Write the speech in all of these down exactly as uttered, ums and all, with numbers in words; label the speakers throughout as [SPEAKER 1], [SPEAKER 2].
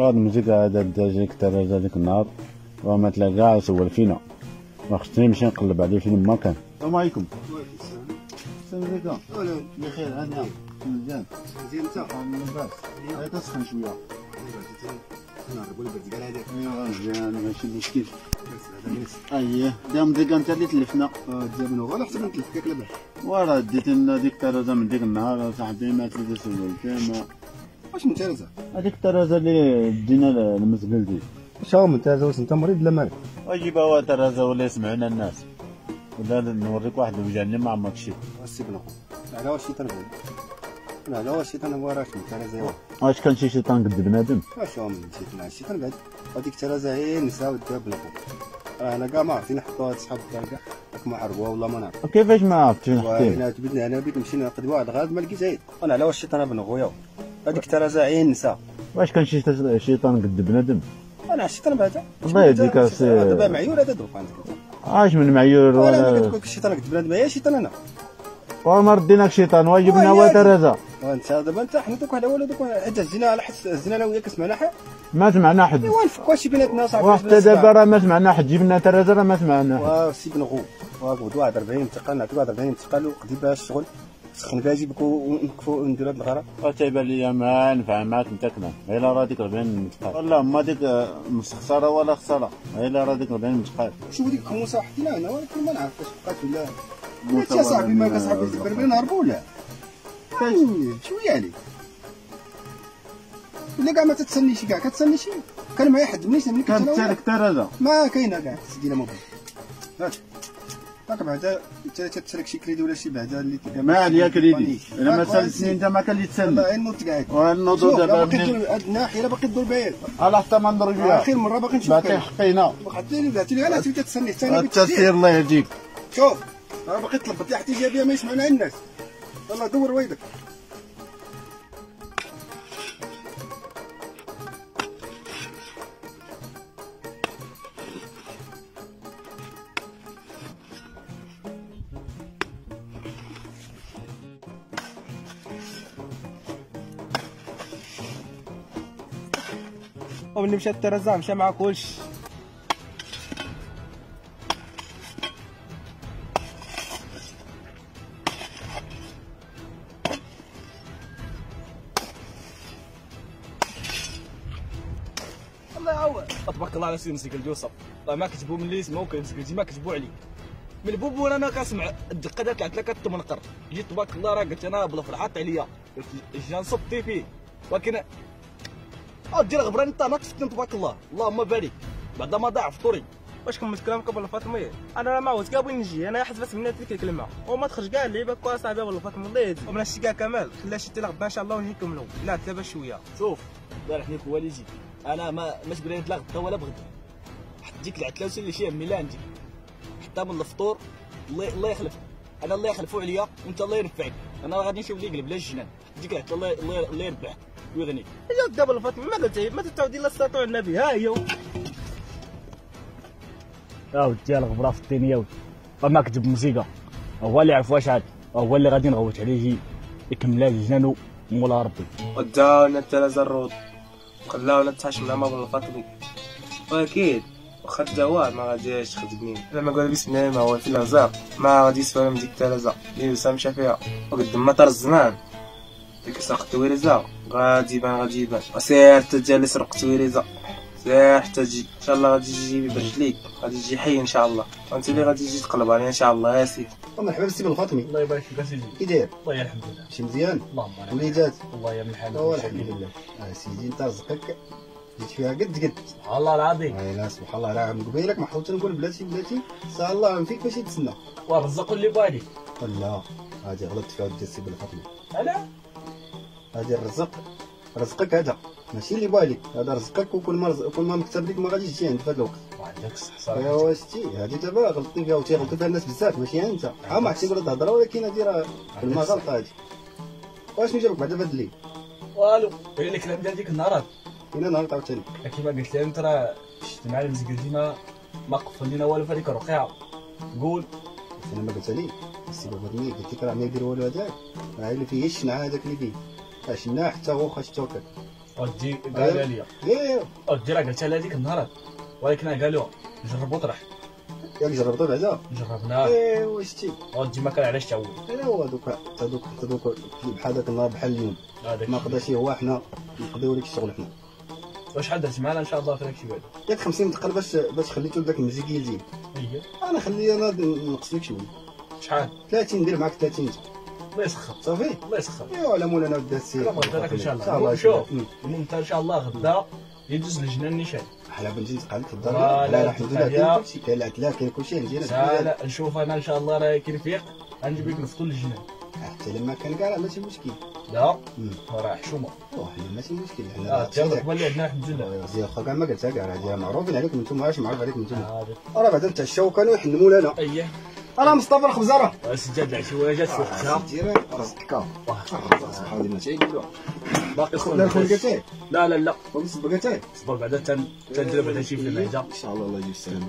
[SPEAKER 1] هاد الموسيقى هذا ديك الترازه ديك النهار وما تلاقى كاع سول فينا ما خصني نمشي نقلب عليه فين ما كان. السلام عليكم. السلام عليكم. بخير انا مزيان.
[SPEAKER 2] مزيان انت؟
[SPEAKER 1] لاباس. غير تسخن شويه.
[SPEAKER 2] نهربوا البرد قال هذاك.
[SPEAKER 1] ايوا مزيان ماشي مشكل. اييه دا مزيكا انت اللي تلفنا.
[SPEAKER 2] اه جاب منو غير حتى نتلف كاك لاباس.
[SPEAKER 1] وراه ديت لنا ديك الترازه من ديك النهار صاحبي ما تلقى سولت ما.
[SPEAKER 2] واش من ترازه؟
[SPEAKER 1] هذيك الترازه اللي دينا المسجل دي.
[SPEAKER 2] واش هو من ترازه؟ واش انت مريض ولا مالك؟
[SPEAKER 1] اجيب هو ترازه ولا يسمعونا الناس. ولا نوريك واحد الوجعني ما عمرك شي.
[SPEAKER 2] السي بن اخو على واش شيطان بعد؟ لا لا واش شيطان هو راه من ترازه.
[SPEAKER 1] واش كان شي شيطان قد بنادم؟
[SPEAKER 2] واش هو من شيطان الشيطان بعد؟ هذيك الترازه هي النساء وديها بن اخو. راه انا كاع ما عرفتي نحطوا هاد صحاب كاع راك ما عرفوها والله ما نعرف.
[SPEAKER 1] كيفاش ما عرفتي نحطيه؟
[SPEAKER 2] انا تبدنا انا بيت مشينا نقدموا واحد الغاز ما لقيتها. انا على واش الشيطان بن خويا هذيك الترازه هي النساء.
[SPEAKER 1] واش كان شي شيطان قد بنادم؟
[SPEAKER 2] انا الشيطان بعدا
[SPEAKER 1] الله يهديك السي.
[SPEAKER 2] دابا معيور هذا دروك عندك.
[SPEAKER 1] عاش من معيور
[SPEAKER 2] ولا
[SPEAKER 1] ولا
[SPEAKER 2] كتقول الشيطان قد بنادم هي شيطان انا.
[SPEAKER 1] وما رديناك شيطان وجبنا هو ترازه.
[SPEAKER 2] وانت دابا انت حنا دوك على والو دوك حتى الزنا على حس الزنا انا وياك سمعنا حق.
[SPEAKER 1] ما سمعنا حد.
[SPEAKER 2] ايوا نفكوا شي بيناتنا صاحبي.
[SPEAKER 1] وحتى دابا راه ما سمعنا حد جبنا ترازه راه ما سمعنا حد.
[SPEAKER 2] وا سي بن غو واقعد واحد أربعين انتقال نعطيو واحد أربعين انتقال وقضي بها الشغل سخن بها جيبك ونكفوا ونديروا هاد الغرا.
[SPEAKER 1] تيبان لي ما نفع معاك انت كنا غير راه ديك أربعين متقال والله ما ديك مش خساره ولا خساره غير راه ديك أربعين متقال.
[SPEAKER 2] شوف ديك الخموسه حطينا هنا ولكن ما نعرف واش بقات ولا انت يا صاحبي ما كصاحبي البربري نهربوا ولا شويه عليك ولا كاع ما تتسنيش كاع كتسنيش كان معايا حد منيش ملي كنت
[SPEAKER 1] كانت ترازه
[SPEAKER 2] ما كاينه كاع سيدي موبيل هات هاك بعدا انت تتسلك شي كريدي ولا شي بعدا اللي
[SPEAKER 1] ما عليا كريدي انا ما سالتني انت ما كان اللي تسنى
[SPEAKER 2] والله نوض كاع
[SPEAKER 1] ونوض دابا
[SPEAKER 2] هاد الناحيه باقي تدور بها
[SPEAKER 1] على حتى ما نضرب فيها
[SPEAKER 2] اخر مره باقي نشوف
[SPEAKER 1] باقي حقينا
[SPEAKER 2] عطيني عطيني انا تبي تتسني حتى
[SPEAKER 1] التسير الله يهديك.
[SPEAKER 2] شوف راه باقي تلبط حتى جا بها ما يسمعنا الناس والله دور ويدك. وملي مشات الترزه مشى مع كلشي. الله يعوض.
[SPEAKER 3] تبارك الله على سيدي مسكين يوسف راه ما كتبوا من اللي يسمعوا كنت ما كتبوا عليه من بوبو انا كنسمع الدقه ديال طلعت لك تمنقر جيت تبارك الله راه قلت انا بلا فرحات عليا قلت جا نصبتي فيه ولكن اه دير غبران انت انا تفتن تبارك الله اللهم بارك بعد ما ضاع فطوري.
[SPEAKER 4] واش كملت كلامك ابو فاطمه؟ انا راه ما عاودت كاع بغيت نجي انا حسبت سمعت ديك الكلمه وما تخرج كاع اللعيبه كوا صاحبي ابو فاطمه الله يهديك ومن هادشي كاع كمال خليها شي حتى غدا ان شاء الله ونجي نكملوا لا دابا شويه.
[SPEAKER 3] شوف البارح نيك هو اللي جيت انا ما ماش بغيت لا غدا ولا بغدا حتى ديك العتلاوسه اللي شي همي لا عندي حتى من الفطور الله الله يخلف انا الله يخلفوا عليا وانت الله يرفعك انا غادي نشوف اللي يقلب لا الجنان ديك العتله الله الله الله يربحك ويغنيك.
[SPEAKER 4] يا دابا ابو فاطمه ما قلت ما تتعودي الا استطاع النبي ها هي
[SPEAKER 3] يا ودي الغبره في الدنيا ودي ما كتب موسيقى هو اللي يعرف واش عاد هو اللي غادي نغوت عليه يكملها لجنانو مولا ربي.
[SPEAKER 4] وداونا التلازه الروض خلاونا نتحاشم مع ابو فاطمه واكيد واخا تا هو ما غاديش تخدمني زعما قال بسم الله ما هو في الغزاق ما غادي يسفى من ديك التلازه اللي وسام مشى فيها وقد ما طار الزمان ديك سرق التويريزه غادي يبان غادي يبان سير حتى اللي سرق التويريزه سير حتى تجي ان شاء الله غادي تجي برجليك غادي تجي حي ان شاء الله وانت اللي غادي تجي تقلب عليا ان شاء الله يا سيدي.
[SPEAKER 2] مرحبا بالسي بن فاطمي.
[SPEAKER 4] الله يبارك فيك سيدي.
[SPEAKER 2] كي داير؟
[SPEAKER 4] والله الحمد لله
[SPEAKER 2] شي مزيان؟
[SPEAKER 4] اللهم بارك
[SPEAKER 2] وليدات؟
[SPEAKER 4] والله يا من الحال
[SPEAKER 2] الحمد لله. اه سيدي انت رزقك جيت فيها قد قد
[SPEAKER 4] سبحان الله العظيم.
[SPEAKER 2] اي لا سبحان الله راه من قبيلك ما حاولت نقول بلاتي بلاتي سال الله من فيك باش يتسنى
[SPEAKER 4] ورزقوا اللي بالي.
[SPEAKER 2] لا هادي غلطت فيها ودي السي بن فاطمي.
[SPEAKER 4] انا
[SPEAKER 2] هادي الرزق رزقك هذا ماشي اللي بالك هذا رزقك وكل ما رزق كل ما مكتب لك ما غاديش تجي عند في هذا الوقت.
[SPEAKER 4] وعندك الصح صراحه.
[SPEAKER 2] ايوا شتي هادي دابا غلطتي فيها وتيغلطوا فيها الناس بزاف ماشي انت ها ما عرفتي تقول الهضره ولكن هادي راه كلمه غلطه هادي. واش جابك بعدا في هاد الليل؟
[SPEAKER 4] والو غير الكلام ديال ديك النهار
[SPEAKER 2] فين نهار عاوتاني
[SPEAKER 4] كيما قلت لي انت راه شفت مع المسجل ديما ما قفل لينا والو في هذيك الرقيعه قول
[SPEAKER 2] انا ما قلت لي السي بن فاطمي قلت لك راه ما يدير والو هذاك راه اللي فيه الشنعه هذاك اللي فيه شناع حتى هو خاش توكل
[SPEAKER 3] ودي قالها لي
[SPEAKER 2] ايه
[SPEAKER 3] ودي راه قلتها لها ديك النهار ولكن انا قالوها نجربو طرح
[SPEAKER 2] ياك جربتو بعدا
[SPEAKER 3] جربناه
[SPEAKER 2] ايوا شتي
[SPEAKER 3] ودي ما كان علاش تعود
[SPEAKER 2] انا هو دوك هذوك هذوك بحال داك النهار بحال اليوم
[SPEAKER 3] هذاك
[SPEAKER 2] ما قداش هو حنا نقضيو لك الشغل حنا
[SPEAKER 3] وشحال درت معنا ان شاء الله في داكشي بعدا
[SPEAKER 2] ياك خمسين دقيقه باش باش خليتو داك المزيكي يزيد
[SPEAKER 3] هي
[SPEAKER 2] انا خلي انا نقص لك شويه
[SPEAKER 3] شحال
[SPEAKER 2] ثلاثين ندير معاك ثلاثين
[SPEAKER 3] الله يسخر
[SPEAKER 2] صافي
[SPEAKER 3] الله يسخر
[SPEAKER 2] ايوا على مولانا ودا السير
[SPEAKER 3] لا غدا ان شاء الله
[SPEAKER 2] الله
[SPEAKER 3] شوف انت ان شاء الله غدا يدوز لجنان النشان
[SPEAKER 2] حنا بنجي نتقابل في الدار
[SPEAKER 3] لا، لا،
[SPEAKER 2] لا الحمد لله
[SPEAKER 3] تحية.
[SPEAKER 2] كاين كلشي كاين العتله كاين كلشي مزيان
[SPEAKER 3] لا لا نشوف انا ان شاء الله راه كنفيق غنجيب لك نفطو للجنان
[SPEAKER 2] حتى لما كان كاع ماشي مشكل
[SPEAKER 3] لا
[SPEAKER 2] مم.
[SPEAKER 3] راه حشومه
[SPEAKER 2] حنا ماشي مشكل
[SPEAKER 3] اه
[SPEAKER 2] حنا
[SPEAKER 3] حتى الرقبه اللي عندنا الحمد لله
[SPEAKER 2] زي واخا كاع ما قلتها كاع راه معروفين عليكم نتوما واش معروف عليكم نتوما
[SPEAKER 3] آه،
[SPEAKER 2] راه بعدا نتعشاو كانوا يحنموا لنا
[SPEAKER 3] اييه
[SPEAKER 2] راه مصطفى الخبزه راه
[SPEAKER 3] سجاد العشويه جات في وقتها
[SPEAKER 2] دير رزقك سبحان الله تيقولوا
[SPEAKER 3] باقي
[SPEAKER 2] لا
[SPEAKER 3] خونا
[SPEAKER 2] الخول قالتي
[SPEAKER 3] لا لا لا
[SPEAKER 2] ونصب قالتي
[SPEAKER 3] صبر بعدا تن تندير بعدا شي في المعده
[SPEAKER 2] ان شاء الله الله يجيب السلامه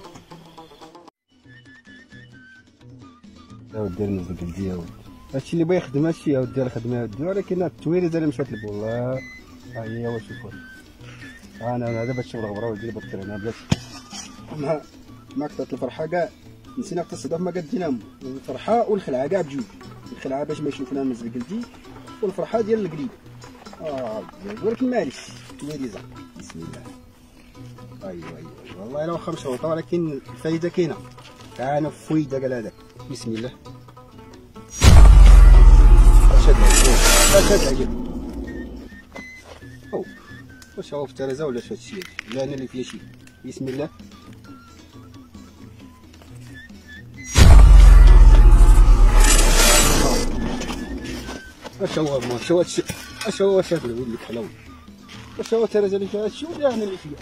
[SPEAKER 2] يا ودي المزق ديالو هادشي اللي بغا يخدم هادشي يا ودي الخدمه يا ودي ولكن التويريزه اللي مشات لب والله ها هي واش شوفوا انا دابا الشغل غبره ولدي بطل انا بلاتي ما ما كثرت الفرحه كاع نسينا حتى الصدف ما قدينا الفرحه والخلعه كاع بجوج الخلعه باش ما يشوفنا المزق ديالي والفرحه ديال القليب اه ولكن معليش التويريزه بسم الله ايوا ايوا والله الا واخا مشروطه ولكن الفايده كاينه انا فويده قال هذاك بسم الله اش هاد العجين اش هاد العجين او واش هو في الترازه ولا اش هادشي لا انا اللي فيها شي بسم الله اش هو ما اش هو هادشي اش هو واش هاد الولد الحلاوه واش هو الترازه اللي فيها هادشي ولا انا اللي فيها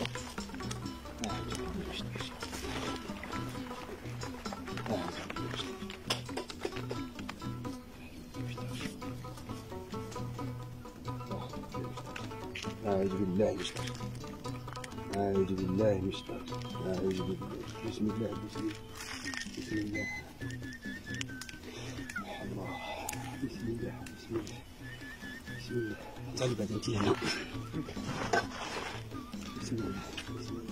[SPEAKER 2] أعوذ بالله من الشيطان أعوذ بالله من الشيطان أعوذ بالله بسم الله بسم الله بسم الله الله بسم الله بسم الله بسم الله تعال بعد انت هنا بسم الله بسم الله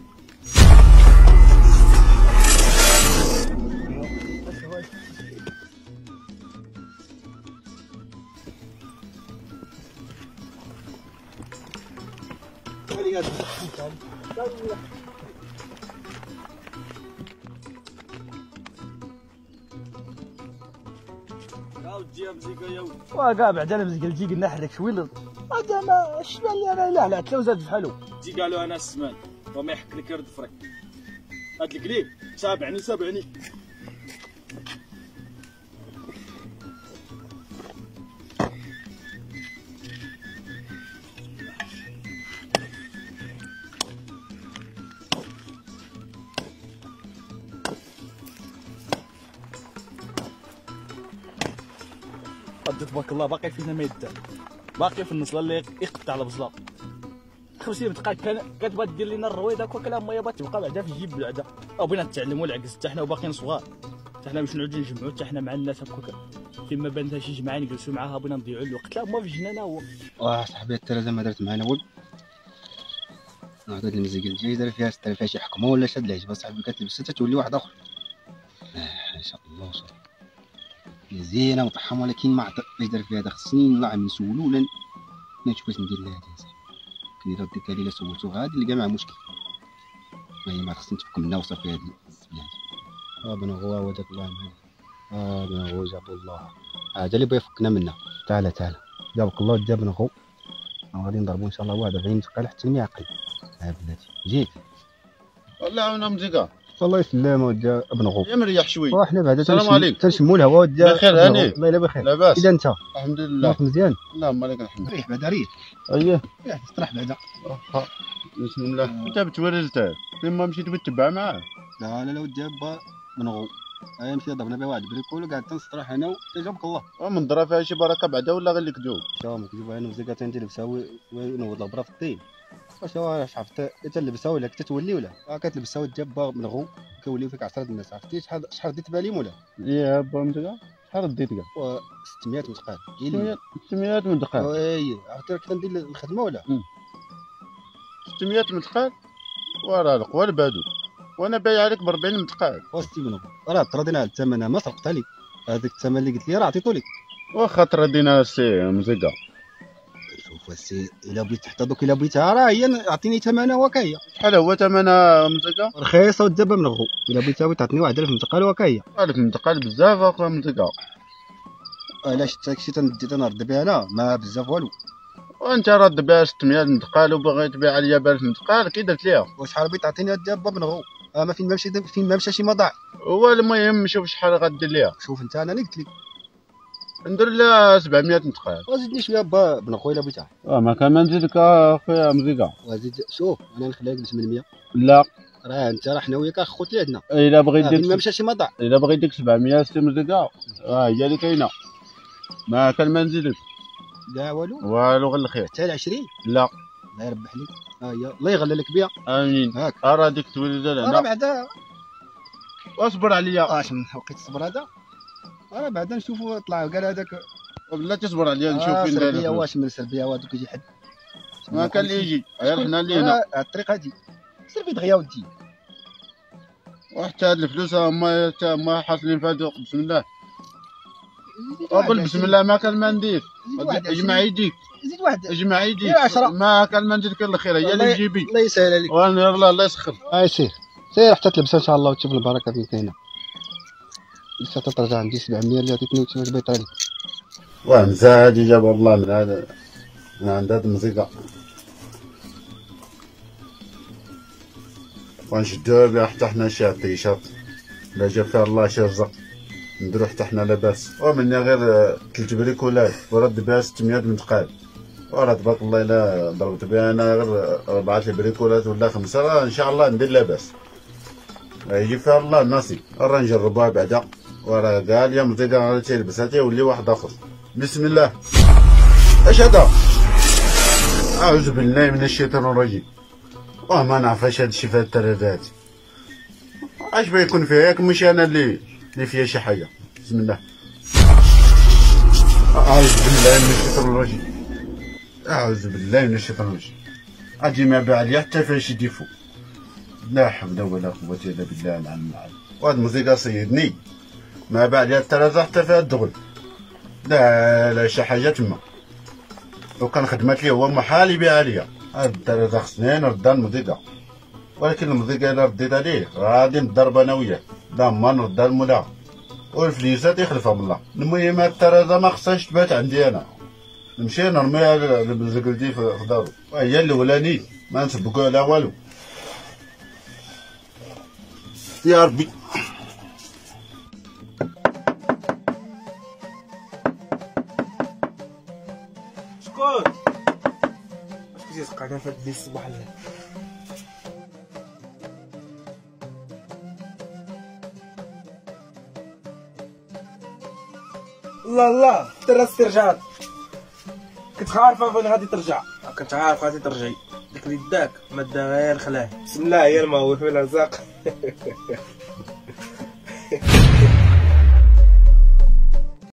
[SPEAKER 3] يا ودي يا مزيكا يا ودي
[SPEAKER 5] وكاع بعدا انا مزق الجي قلنا حرك شويه هذا ما الشبال اللي انا لا لا تلو زاد بحالو
[SPEAKER 3] تي قالوا انا السمان وما يحك لك يرد فريك هاد الكليب سابعني سابعني قد تبارك الله باقي فينا ما يدار باقي في النص اللي يقطع البصله خمسين دقائق كان كتبغى دير لنا الرويضه وكلام ما يبغى تبقى بعدا في الجيب بعدا او بغينا نتعلموا العكس حتى حنا وباقيين صغار حتى حنا باش نعودوا نجمعوا حتى حنا مع الناس هكاك فيما بانت شي جماعه نجلسوا معاها بغينا نضيعوا الوقت لا ما في جنانا هو
[SPEAKER 2] واه صاحبي الترازه ما درت معنا والو هاد المزيكا الجاي دار فيها ستار فيها شي حكمه ولا شاد العجبه صاحبي كتلبسها تتولي واحد اخر آه ان شاء الله صافي زينه مطحمه ولكن ما عرفت اش دار فيها هذا خصني نطلع نسولو ولا نشوف واش ندير لها هادي صاحبي كي ديك هادي الا سولتو غادي نلقى معاه مشكل ما هي ما خصني نتفك منها وصافي هادي اه بن غوا وداك الله يعين اه بن غوا جاب الله هذا اللي بغا يفكنا منها تعال تعال جابك الله ودي بن غو غادي نضربو ان شاء الله واحد أربعين دقيقه حتى المعقل ها بلاتي جيت
[SPEAKER 1] والله عاونا مزيكا
[SPEAKER 2] الله يسلم ودي ابن غو
[SPEAKER 1] يا مريح شوي
[SPEAKER 2] وحنا بعدا
[SPEAKER 1] السلام عليكم.
[SPEAKER 2] تنشموا الهواء ودي
[SPEAKER 1] بخير هاني
[SPEAKER 2] الله يلا بخير
[SPEAKER 1] لاباس
[SPEAKER 2] اذا انت
[SPEAKER 1] الحمد لله
[SPEAKER 2] راك مزيان
[SPEAKER 1] اللهم لك الحمد
[SPEAKER 2] ريح بعدا ريح
[SPEAKER 1] اييه
[SPEAKER 2] ريح استراح بعدا
[SPEAKER 1] واخا بسم الله انت بتورزته فين مشيت بتتبع معاه
[SPEAKER 2] لا لا لا ودي با من غو انا مشي ضربنا بها واحد بريكول وقعدت تنصطرح انا وجابك الله
[SPEAKER 1] ومن ضرا فيها شي بركه بعدا ولا غير اللي كذوب
[SPEAKER 2] شاو ما كذوب انا مزيكا تندير بساوي ونوض البرا في الطين واش هو واش عرفت تلبسها ولا كتولي ولا كتلبسها ودي با من غو كيوليو فيك عشرة الناس عرفتي شحال شحال ديت بالي ولا
[SPEAKER 1] يا با مزيكا شحال ديت كاع
[SPEAKER 2] و ستمية ودقائق
[SPEAKER 1] ستمية ودقائق
[SPEAKER 2] وي عرفتي راك كندير الخدمه ولا
[SPEAKER 1] ستمية متقال وراه القوى البادو، وانا بايع عليك ب أربعين متقال.
[SPEAKER 2] واسيدي بنو راه تراضينا على الثمن، ما سرقتها لي، هذاك الثمن اللي قلت لي راه عطيتو لك.
[SPEAKER 1] واخا تردينا السي مزيكا.
[SPEAKER 2] شوف السي الا بغيت حتى دوك الا بغيتها راه هي عطيني ثمنها وكا هي.
[SPEAKER 1] شحال هو ثمنها مزيكا؟
[SPEAKER 2] رخيصه ودابا منغو، الا بغيتها بغيت تعطيني واحد ألف متقال وكا هي.
[SPEAKER 1] ألف متقال بزاف اخويا مزيكا.
[SPEAKER 2] علاش داكشي تندي تنرد بها انا ما بزاف والو.
[SPEAKER 1] وانت رد بها ستمية متقال وباغي تبيع عليا ب ألف متقال كي درت ليها؟
[SPEAKER 2] وشحال بغيت تعطيني دابا منغو؟ اه ما فين ما مشى فين ما مشى شي ما ضاع.
[SPEAKER 1] هو المهم شوف شحال غدير ليها.
[SPEAKER 2] شوف انت انا اللي قلت لك
[SPEAKER 1] ندير لها سبعمية متقال.
[SPEAKER 2] وزيدني شويه با بنغو الا بغيتها.
[SPEAKER 1] اه ما كان ما نزيدك اخويا مزيكا.
[SPEAKER 2] وزيد شوف انا نخليها ب ثمانمية.
[SPEAKER 1] لا
[SPEAKER 2] راه انت راه حنا وياك اخوت اللي عندنا.
[SPEAKER 1] الا بغيت
[SPEAKER 2] آه
[SPEAKER 1] ديك
[SPEAKER 2] فين ما مشى شي ما ضاع.
[SPEAKER 1] الا بغيت ديك سبعمية سي مزيكا ها هي اللي كاينه، ما كان ما نزيدك
[SPEAKER 2] لا والو
[SPEAKER 1] والو غير الخير.
[SPEAKER 2] حتى ل عشرين.
[SPEAKER 1] لا
[SPEAKER 2] الله يربح لك. ها هي الله يغلى لك بها.
[SPEAKER 1] امين.
[SPEAKER 2] هاك
[SPEAKER 1] راه ديك تولد
[SPEAKER 2] راه
[SPEAKER 1] لهنا
[SPEAKER 2] بعدا
[SPEAKER 1] واصبر عليا.
[SPEAKER 2] اش من وقيت الصبر هذا راه بعدا نشوفوا طلع قال هذاك
[SPEAKER 1] ولا تصبر عليا نشوف
[SPEAKER 2] آه
[SPEAKER 1] فين
[SPEAKER 2] سربيه.
[SPEAKER 1] داير.
[SPEAKER 2] واش من سربيه وهذوك يجي حد
[SPEAKER 1] ما كان اللي يجي غير حنا اللي هنا.
[SPEAKER 2] آه الطريق هادي سربي دغيا ودي.
[SPEAKER 1] وحتى هاد الفلوس هما هما حاصلين في هادو. بسم الله اقول بسم الله ما كان ما ندير. اجمع يديك
[SPEAKER 2] زيد واحد
[SPEAKER 1] اجمع يديك
[SPEAKER 2] غير عشرة.
[SPEAKER 1] ما كان ما ندير الخير هي اللي تجيبي.
[SPEAKER 2] الله يسهل عليك.
[SPEAKER 1] وانا الله الله يسخر.
[SPEAKER 2] هاي سير سير حتى تلبسها ان شاء الله وتشوف البركه فين كاينه. لسه ترجع عندي سبعمية اللي عطيتني وتشوف بيطري لي.
[SPEAKER 1] ومزاج جاب الله من هذا من عند هاد المزيكا ونشدوها بها حتى حنا شي عطيشات لا جا فيها الله شي رزق نديرو حتى حنا لاباس. ومني غير تلت بريكولات ورد بها ستمية متقال وراه تبارك الله الا ضربت بها انا غير ربعة البريكولات ولا خمسة راه ان شاء الله ندير لاباس. يجي فيها الله النصيب راه نجربوها بعدا وراه كاع اليوم مزيكا غادي تيلبسها تيولي واحد اخر. بسم الله. اش هذا؟ اعوذ بالله من الشيطان الرجيم. واه ما نعرفاش هادشي في هاد التردات اش بيكون فيها ياك ماشي انا اللي اللي فيها شي حاجه. بسم الله. اعوذ بالله من الشيطان الرجيم. اعوذ بالله من الشيطان الرجيم. اجي ما باع لي حتى فيها شي ديفو. لا حول ولا قوه الا بالله العلي العظيم. وهاد الموسيقى صيدني ما باع لي الترازه حتى فيها الدغل. لا لا شي حاجه تما لو كان خدمت لي هو محال يبيعها ليا. هاد الترازه خصني نردها الموسيقى، ولكن الموسيقى الا رديتها ليه غادي نضرب انا وياه. لا ما نردها لمولاها والفليسات يخلفهم الله. المهم هاد الترازه ما خصهاش تبات عندي انا، نمشي نرميها لبزقلتي في دارو وهي الاولاني ما نسبقو عليها والو. يا ربي
[SPEAKER 4] شكون؟ واش كنتي تقعد في هاد الليل الصباح الله؟ الله الله التراس رجعت. كنت عارفه فين غادي ترجع، كنت عارف غادي ترجعي. ديك اللي داك ما دا غير خلاه. بسم الله هي الماء وفي الرزاق.